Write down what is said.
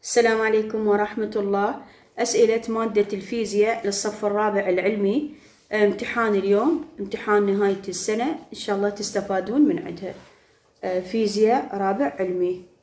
السلام عليكم ورحمة الله. أسئلة مادة الفيزياء للصف الرابع العلمي. امتحان اليوم امتحان نهاية السنة، إن شاء الله تستفادون من عندها. فيزياء رابع علمي.